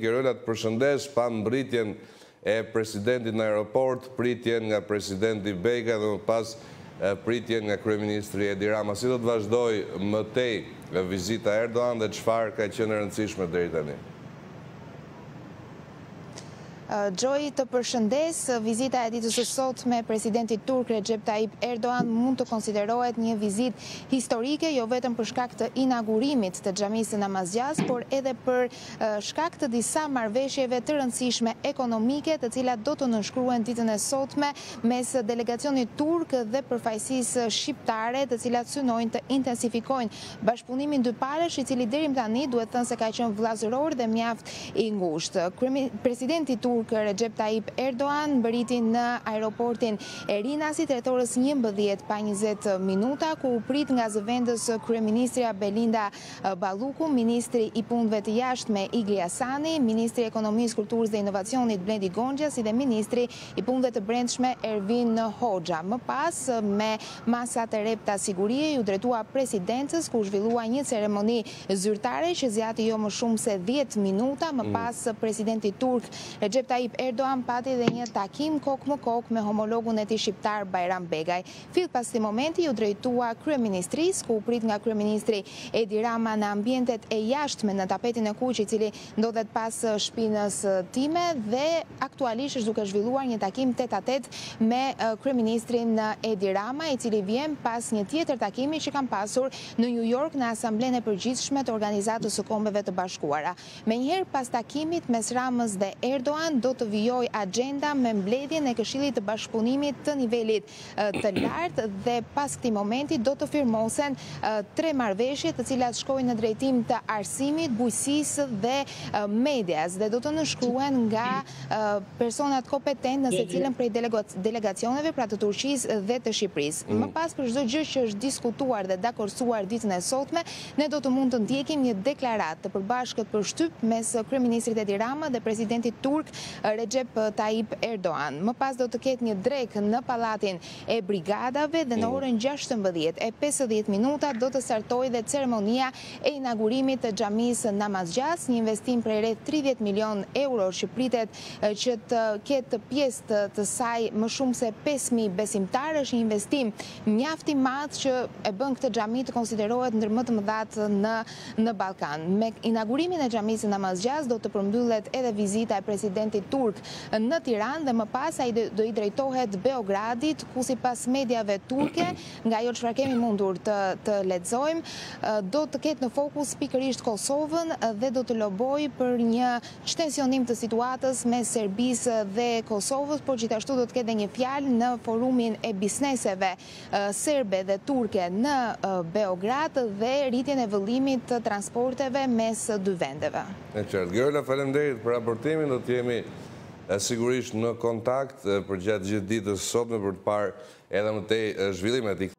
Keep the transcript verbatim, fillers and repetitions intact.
Kerola, të përshëndes, pa mbritjen e presidentit në aeroport, pritjen nga presidenti Beka dhe më pas pritjen nga kryeministri Edi Rama. Si do të vazhdoj më tej vizita Erdogan dhe çfarë ka qenë e rëndësishme deri tani? Gjoj, të përshëndes, vizita e ditës së sotme me presidentit turk Recep Tayyip Erdogan mund të konsiderohet një vizit historike, jo vetëm për shkak të inaugurimit të xhamisë Namazgjas, por edhe për shkak të disa marrëveshjeve të rëndësishme ekonomike, të cilat do të nënshkruhen ditën e sotme mes delegacionit turk dhe përfaqësisë shqiptare, të cilat synojnë të intensifikojnë bashkëpunimin dyparësh, i cili deri tani duhet thënë se ka qenë vëllazëror dhe mjaft i ngushtë. Presidenti turk Recep Tayyip Erdogan mbërriti në aeroportin Erinasi të orës njëmbëdhjetë pa njëzet minuta, ku u prit nga zëvendës kryeministrja Belinda Balluku, ministri i punëve të jashtme Igli Hasani, ministri i ekonomisë, kulturës dhe inovacionit Blendi Gonxha, si dhe ministri i punëve të brendshme Ervin Hoxha. Më pas, me masat e repta sigurie, ju drejtua presidencës, ku zhvillua një ceremoni zyrtare që zjati jo më shumë se dhjetë minuta. Më pas, presidenti turk Recep Tayyip Erdogan pati dhe një takim kok më kok me homologun e tij shqiptar Bajram Begaj. Fill pas këtij momenti ju drejtua kryeministrisë, ku u prit nga kryeministri Edi Rama në ambientet e jashtme në tapetin e kuq, i cili ndodhet pas shtëpinë time, dhe aktualisht është duke zhvilluar një takim tet a tet me kryeministrin Edi Rama, i cili vjen pas një tjetër takimi që kam pasur në New York në Asamblenë e Përgjithshme të Organizatës së Kombeve të Bashkuara. Menjëherë pas takimit mes Ramës dhe Erdogan do të vijoj agenda me mbledhjen e Këshillit të Bashkëpunimit të nivelit të lartë, dhe pas këtij momenti do të firmosen tre marrëveshje, të cilat shkojnë në drejtim të arsimit, bujqësisë dhe medias, dhe do të nënshkruhen nga personat kompetent në secilën prej delegacioneve, pra të Turqisë dhe të Shqipërisë. Më pas, për çdo gjë që është diskutuar dhe dakorsuar ditën e sotme, ne do të mund të ndjekim një deklaratë të përbashkët për shtyp mes kryeministrit Edi Rama dhe presidentit turk Recep Tayyip Erdogan. Më pas do të ketë një drek në pallatin e brigadave, dhe në orën gjashtëmbëdhjetë e pesëdhjetë minuta do të startojë dhe ceremonia e inaugurimit të xhamisë Namazgjas, një investim për rreth tridhjetë milion euro që pritet që të ketë pjesë të, të saj më shumë se pesë mijë besimtarë. Është një investim mjaft i madh që e bën këtë xhami të konsiderohet ndër më të mëdhat në në Ballkan. Me inaugurimin e xhamisë Namazgjas do të përmbyllet edhe vizita e presidentit turk në Tiranë, dhe më pas ai do i drejtohet Beogradit, ku sipas mediave turke, nga ajo çfarë kemi mundur të, të lexojmë, do të ketë në fokus pikërisht Kosovën dhe do të lobojë për një shtensionim të situatës mes Serbisë dhe Kosovës, por gjithashtu do të ketë një fjalë në forumin e bizneseve serbe dhe turke në Beograd, dhe rritjen e vëllimit të transporteve mes dy vendeve. E qartë. Gjërla, faleminderit për raportimin, do të jemi sigurisht në kontakt për gjatë gjithë ditës sotme për të parë edhe më tej zhvillimet.